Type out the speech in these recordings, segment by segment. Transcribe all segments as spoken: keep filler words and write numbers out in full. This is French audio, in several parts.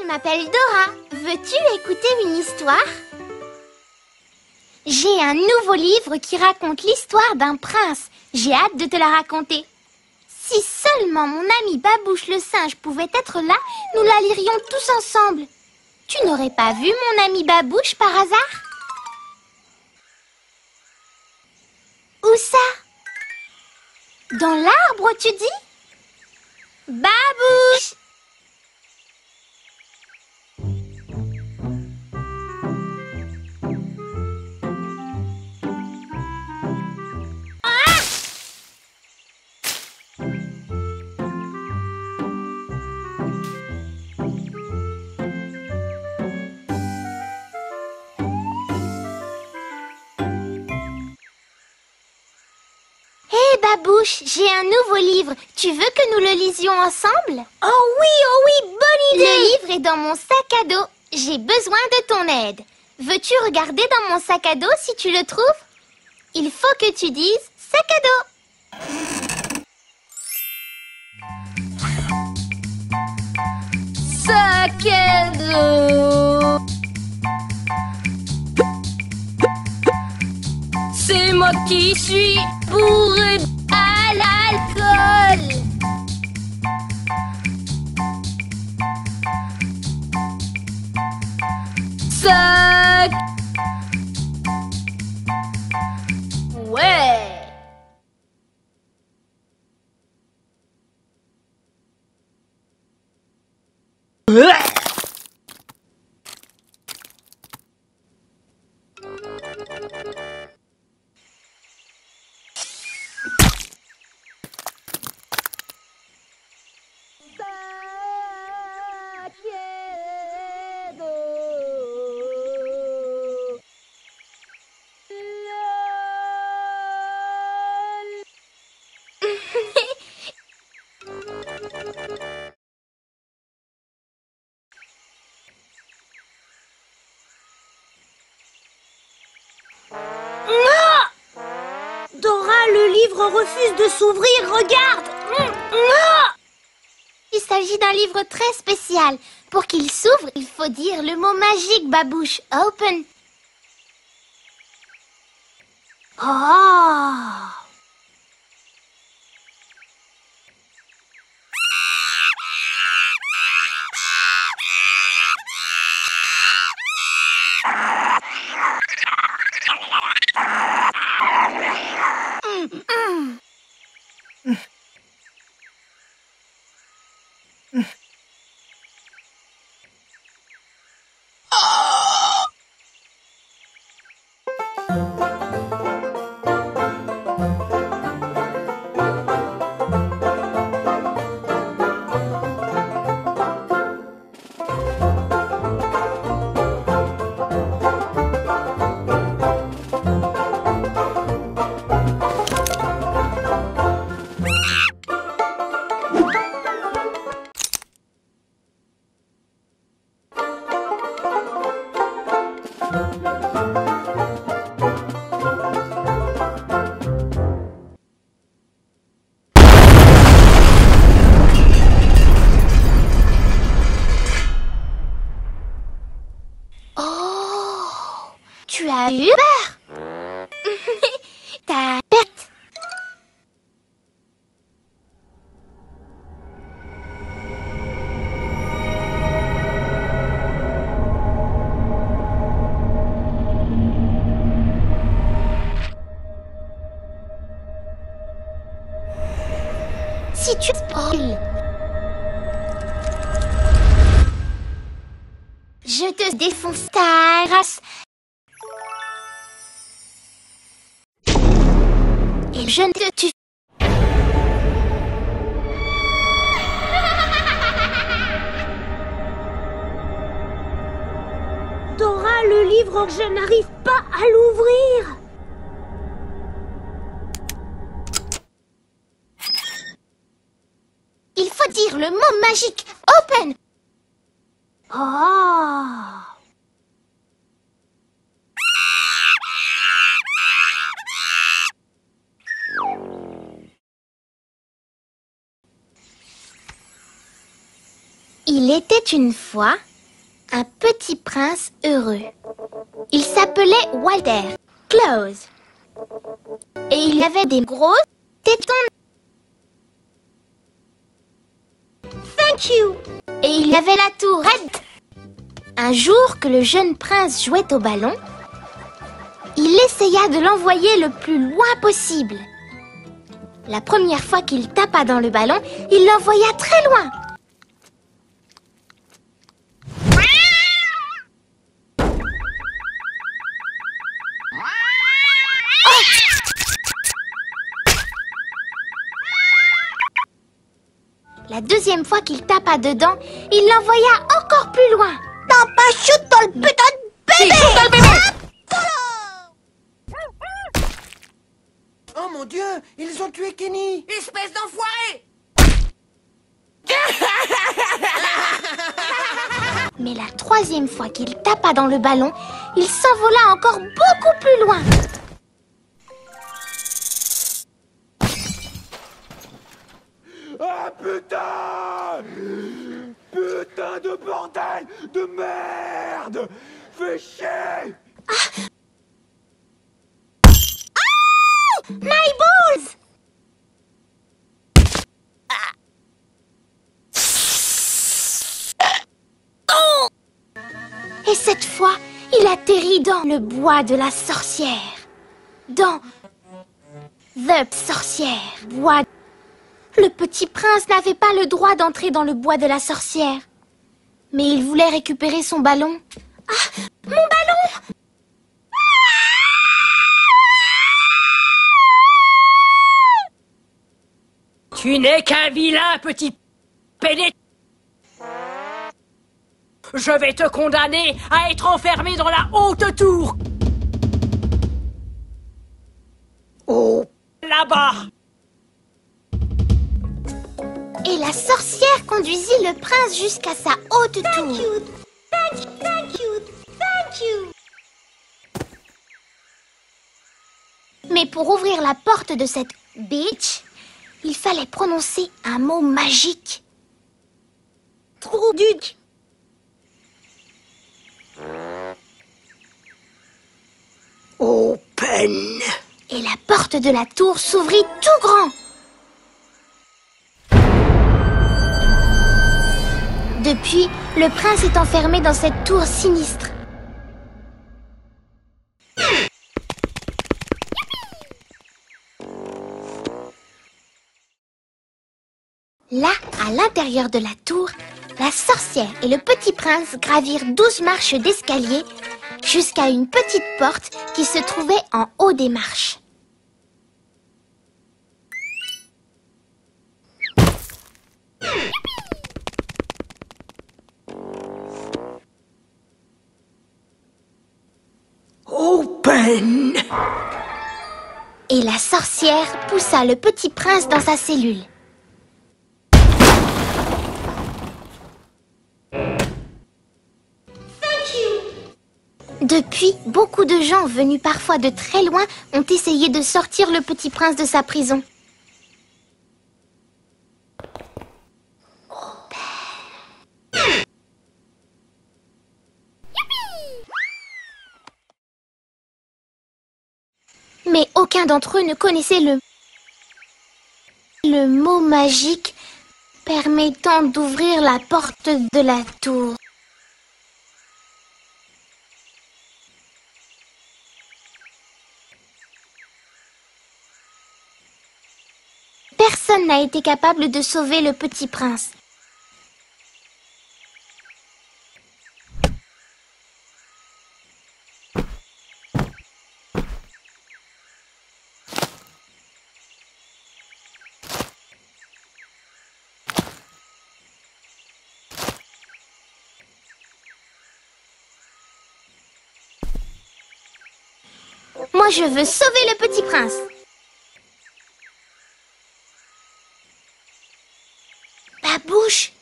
m'appelle Dora. Veux-tu écouter une histoire? J'ai un nouveau livre qui raconte l'histoire d'un prince. J'ai hâte de te la raconter. Si seulement mon ami Babouche le singe pouvait être là, nous la lirions tous ensemble. Tu n'aurais pas vu mon ami Babouche par hasard? Où ça? Dans l'arbre, tu dis? Babouche! Babouche, j'ai un nouveau livre. Tu veux que nous le lisions ensemble? Oh oui, oh oui, bonne idée! Le livre est dans mon sac à dos. J'ai besoin de ton aide. Veux-tu regarder dans mon sac à dos si tu le trouves? Il faut que tu dises sac à dos. Sac à dos. C'est moi qui suis bourré à l'alcool. Sac. Ouais. Dora, le livre refuse de s'ouvrir, regarde! Il s'agit d'un livre très spécial. Pour qu'il s'ouvre, il faut dire le mot magique, Babouche. Open. Oh! Tu as eu peur? T'as perte. Si tu spoil, je te défonce ta race. Et je ne te tue. Dora, le livre, je n'arrive pas à l'ouvrir. Il faut dire le mot magique. Open. Oh! Il était une fois un petit prince heureux. Il s'appelait Walter Claus. Et il avait des gros tétons. Thank you. Et il avait la tour Red. Un jour que le jeune prince jouait au ballon, il essaya de l'envoyer le plus loin possible. La première fois qu'il tapa dans le ballon, il l'envoya très loin. La deuxième fois qu'il tapa dedans, il l'envoya encore plus loin. T'as pas shoot dans le putain de bébé. Shoot dans le bébé. Oh mon Dieu, ils ont tué Kenny. Espèce d'enfoiré! Mais la troisième fois qu'il tapa dans le ballon, il s'envola encore beaucoup plus loin. Ah putain! Putain de bordel de merde! Fais chier! My balls! Et cette fois, il atterrit dans le bois de la sorcière. Dans The Sorcière. Bois. Le petit prince n'avait pas le droit d'entrer dans le bois de la sorcière. Mais il voulait récupérer son ballon. Ah, mon ballon! Tu n'es qu'un vilain petit péné. Je vais te condamner à être enfermé dans la haute tour. Oh, là-bas. Et la sorcière conduisit le prince jusqu'à sa haute tour. Thank you. Thank you. Thank you. Thank you. Mais pour ouvrir la porte de cette bitch, il fallait prononcer un mot magique. Trou duc. Open. Et la porte de la tour s'ouvrit tout grand. Depuis, le prince est enfermé dans cette tour sinistre. Là, à l'intérieur de la tour, la sorcière et le petit prince gravirent douze marches d'escalier jusqu'à une petite porte qui se trouvait en haut des marches. Open. Et la sorcière poussa le petit prince dans sa cellule. Depuis, beaucoup de gens venus parfois de très loin ont essayé de sortir le petit prince de sa prison. Mais aucun d'entre eux ne connaissait le... le mot magique permettant d'ouvrir la porte de la tour. Personne n'a été capable de sauver le petit prince. Moi, je veux sauver le petit prince. Babouche.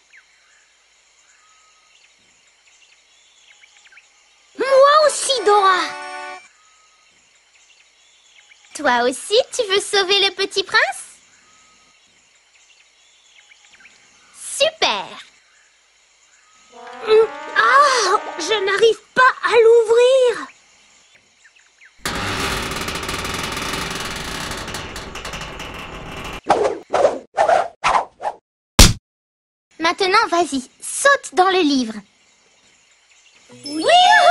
Moi aussi, Dora. Toi aussi, tu veux sauver le petit prince? Super. Ah! Je n'arrive pas à l'ouvrir. Maintenant, vas-y, saute dans le livre. Oui.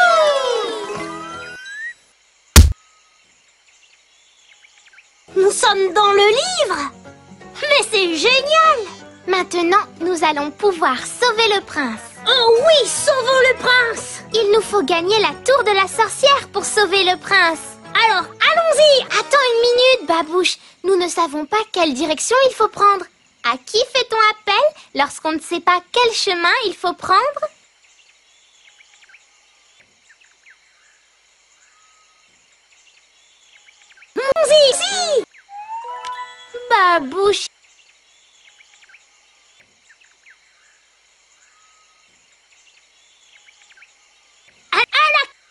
Nous sommes dans le livre. Mais c'est génial. Maintenant, nous allons pouvoir sauver le prince. Oh oui, sauvons le prince. Il nous faut gagner la tour de la sorcière pour sauver le prince. Alors, allons-y. Attends une minute, Babouche. Nous ne savons pas quelle direction il faut prendre. À qui fait-on appel lorsqu'on ne sait pas quel chemin il faut prendre? Allons-y, ici. Babouche. À, à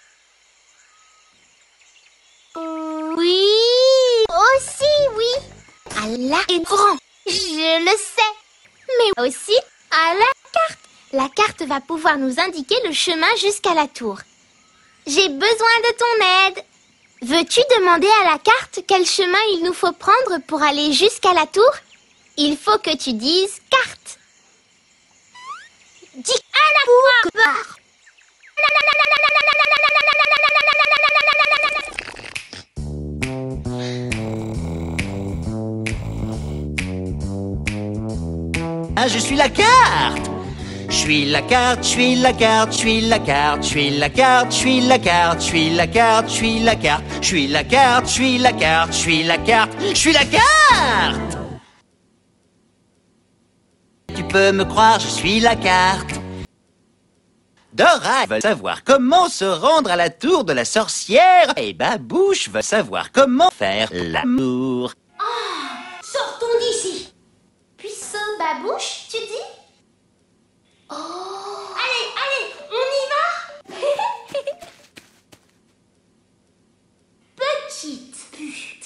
la... Oui. Aussi, oui. Allah est grand. Je le sais. Mais aussi à la carte. La carte va pouvoir nous indiquer le chemin jusqu'à la tour. J'ai besoin de ton aide. Veux-tu demander à la carte quel chemin il nous faut prendre pour aller jusqu'à la tour? Il faut que tu dises carte. Dis à la tour. Ah, je suis la carte. Je suis la carte, je suis la carte, je suis la carte, je suis la carte, je suis la carte, je suis la carte, je suis la carte, je suis la carte, je suis la carte, je suis la carte, je suis la carte. Tu peux me croire, je suis la carte. Dora veut savoir comment se rendre à la tour de la sorcière et Babouche veut savoir comment faire l'amour. Sortons d'ici. Puisque Babouche, tu dis? Oh. Allez, allez, on y va. Petite pute.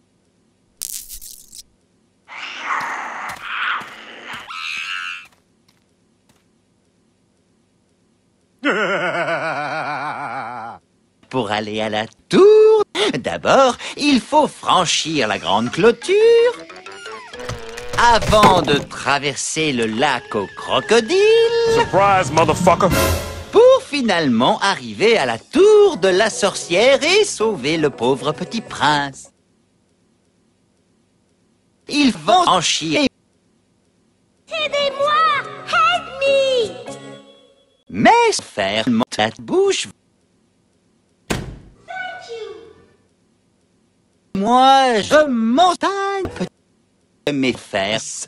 Pour aller à la tour, d'abord, il faut franchir la grande clôture avant de traverser le lac aux crocodiles. Surprise, motherfucker! Pour finalement arriver à la tour de la sorcière et sauver le pauvre petit prince. Ils vont franchir. Aidez-moi. Help me. Mais faire la bouche. Moi, je montagne mes fesses.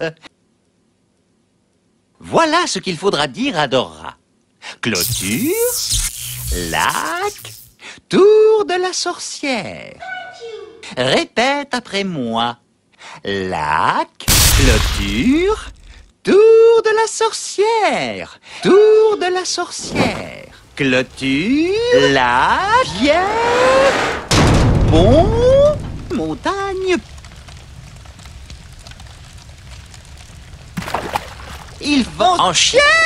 Voilà ce qu'il faudra dire à Dora. Clôture, lac, tour de la sorcière. Répète après moi. Lac, clôture, tour de la sorcière. Tour de la sorcière. Clôture, lac, pierre, pont, montagne. Ils vont en chien.